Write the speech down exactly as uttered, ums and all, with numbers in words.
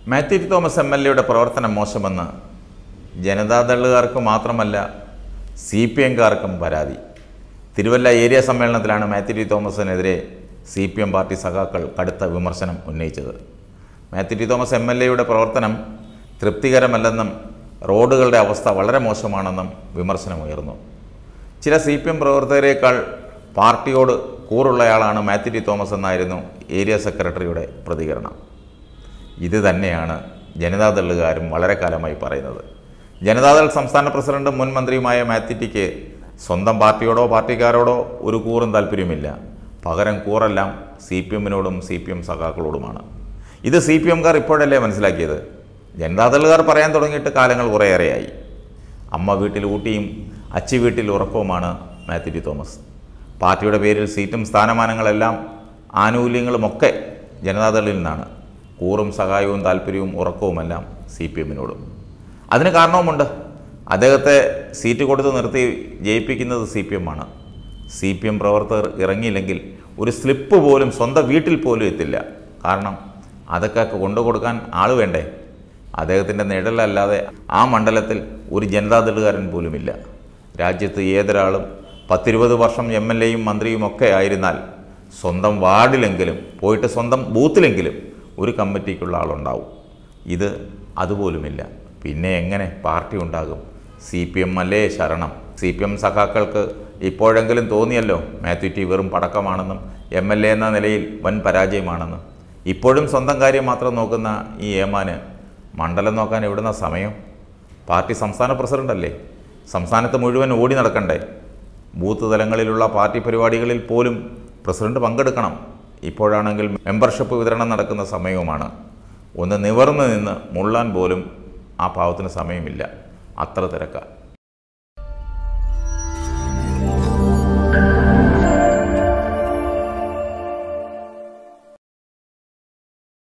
Mathew T Thomas M L എയുടെ പ്രവർത്തനം മോശമെന്ന് ജനതാദളുകാർക്ക് മാത്രമല്ല സി പി എംകാർക്കും പരാതി. തിരുവല്ല ഏരിയ സമ്മേളനത്തിലാണ് മാത്യു ടി തോമസിനെതിരെ സി പി എം പാർട്ടി സഖാക്കൾ കടുത്ത വിമർശനം ഉന്നയിച്ചത്. Mathew T Thomas M L എയുടെ പ്രവർത്തനം തൃപ്തികരമല്ലെന്നും റോഡുകളുടെ അവസ്ഥ വളരെ മോശമാണെന്നും വിമർശനമുയർന്നു. ചില സി പി എം പ്രവർത്തകരേക്കാൾ പാർട്ടിയോട് കൂറുള്ളയാളാണ് മാത്യു ടി തോമസ് എന്നായിരുന്നു ഏരിയ സെക്രട്ടറിയുടെ പ്രതികരണം. ഇത് തന്നെയാണ് ജനതാദളുകാരും വളരെ കാലമായി പറയുന്നത്. ജനതാദൾ സംസ്ഥാന പ്രസിഡന്റും മുൻ മന്ത്രിയുമായ മാത്യു ടിക്ക് സ്വന്തം പാർട്ടിയോടോ പാർട്ടിക്കാരോടോ ഒരു കൂറും താല്പര്യമില്ല. പകരം കൂറെല്ലാം സി പി എമ്മിനോടും സി പി എം സഖാക്കളോടുമാണ്. ഇത് സി പി എംകാർ ഇപ്പോഴല്ലേ മനസ്സിലാക്കിയത്. ജനതാദളുകാർ പറയാൻ തുടങ്ങിയിട്ട് കാലങ്ങൾ കുറേയേറെയായി. അമ്മ വീട്ടിൽ ഊട്ടിയും അച്ചി വീട്ടിൽ ഉറക്കവുമാണ് മാത്യു ടി തോമസ്. പാർട്ടിയുടെ പേരിൽ സീറ്റും സ്ഥാനമാനങ്ങളെല്ലാം ആനുകൂല്യങ്ങളുമൊക്കെ ജനതാദളിൽ നിന്നാണ്. കൂറും സഹായവും താല്പര്യവും ഉറക്കവുമെല്ലാം സി പി എമ്മിനോടും. അതിന് കാരണവുമുണ്ട്. അദ്ദേഹത്തെ സീറ്റ് കൊടുത്ത് നിർത്തി ജയിപ്പിക്കുന്നത് സി പി എം ആണ്. സി പി എം പ്രവർത്തകർ ഇറങ്ങിയില്ലെങ്കിൽ ഒരു സ്ലിപ്പ് പോലും സ്വന്തം വീട്ടിൽ പോലും എത്തില്ല. കാരണം അതൊക്കെ കൊണ്ടുകൊടുക്കാൻ ആൾ വേണ്ടേ. അദ്ദേഹത്തിൻ്റെ നിഴലല്ലാതെ ആ മണ്ഡലത്തിൽ ഒരു ജനതാദളുകാരൻ പോലുമില്ല. രാജ്യത്ത് ഏതൊരാളും പത്തിരുപത് വർഷം എം എൽ എയും മന്ത്രിയുമൊക്കെ ആയിരുന്നാൽ സ്വന്തം വാർഡിലെങ്കിലും പോയിട്ട് സ്വന്തം ബൂത്തിലെങ്കിലും ഒരു കമ്മിറ്റിക്കുള്ള ആളുണ്ടാവും. ഇത് അതുപോലുമില്ല. പിന്നെ എങ്ങനെ പാർട്ടി ഉണ്ടാകും? സി പി എം അല്ലേ ശരണം. സി പി എം സഖാക്കൾക്ക് ഇപ്പോഴെങ്കിലും തോന്നിയല്ലോ മാത്യു ടി വെറും പടക്കമാണെന്നും എം എൽ എ എന്ന നിലയിൽ വൻ പരാജയമാണെന്നും. ഇപ്പോഴും സ്വന്തം കാര്യം മാത്രം നോക്കുന്ന ഈ ഏമാന് മണ്ഡലം നോക്കാൻ എവിടുന്ന സമയം? പാർട്ടി സംസ്ഥാന പ്രസിഡൻ്റല്ലേ. സംസ്ഥാനത്ത് മുഴുവൻ ഓടി നടക്കണ്ടേ? ബൂത്ത് തലങ്ങളിലുള്ള പാർട്ടി പരിപാടികളിൽ പോലും പ്രസിഡന്റ് പങ്കെടുക്കണം. ഇപ്പോഴാണെങ്കിൽ മെമ്പർഷിപ്പ് വിതരണം നടക്കുന്ന സമയവുമാണ്. ഒന്ന് നിവർന്നു നിന്ന് മുള്ളാൻ പോലും ആ പാവത്തിന് സമയമില്ല. അത്ര തിരക്കാണ്.